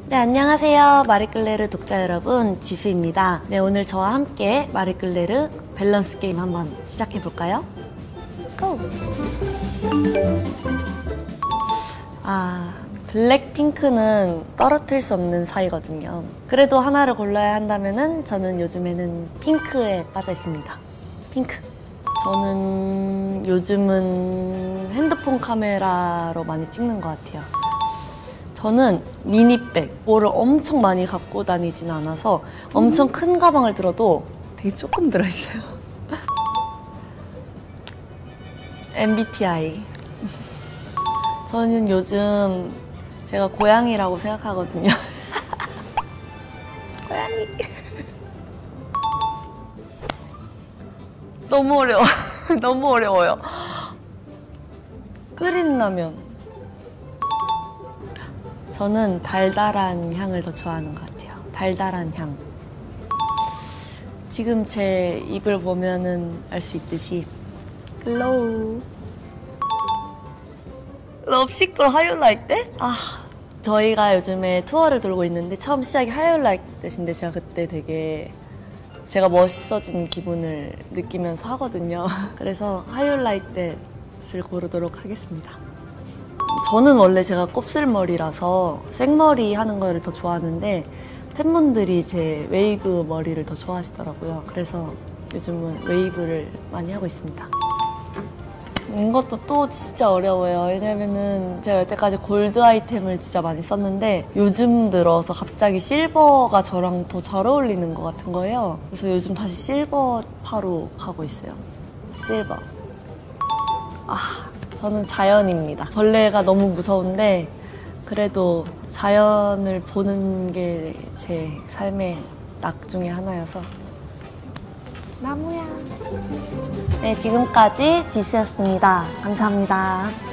네, 안녕하세요. 마리끌레르 독자 여러분, 지수입니다. 네, 오늘 저와 함께 마리끌레르 밸런스 게임 한번 시작해볼까요? 고! 블랙핑크는 떨어뜨릴 수 없는 사이거든요. 그래도 하나를 골라야 한다면은 저는 요즘에는 핑크에 빠져 있습니다. 핑크. 저는 요즘은 핸드폰 카메라로 많이 찍는 것 같아요. 저는 미니백, 뭐를 엄청 많이 갖고 다니진 않아서 엄청 큰 가방을 들어도 되게 조금 들어있어요. MBTI. 저는 요즘 제가 고양이라고 생각하거든요. 고양이. 너무 어려워. 너무 어려워요. 끓인 라면. 저는 달달한 향을 더 좋아하는 것 같아요. 달달한 향. 지금 제 입을 보면은 알 수 있듯이 글로우. Love Sick How You Like That? 저희가 요즘에 투어를 돌고 있는데 처음 시작이 How You Like That인데 제가 그때 되게 제가 멋있어진 기분을 느끼면서 하거든요. 그래서 How You Like That을 고르도록 하겠습니다. 저는 원래 제가 곱슬머리라서 생머리 하는 거를 더 좋아하는데 팬분들이 제 웨이브 머리를 더 좋아하시더라고요. 그래서 요즘은 웨이브를 많이 하고 있습니다. 이것도 또 진짜 어려워요. 왜냐면은 제가 여태까지 골드 아이템을 진짜 많이 썼는데 요즘 들어서 갑자기 실버가 저랑 더 잘 어울리는 것 같은 거예요. 그래서 요즘 다시 실버파로 가고 있어요. 실버. 저는 자연입니다. 벌레가 너무 무서운데 그래도 자연을 보는 게 제 삶의 낙 중에 하나여서 나무야. 네, 지금까지 지수였습니다. 감사합니다.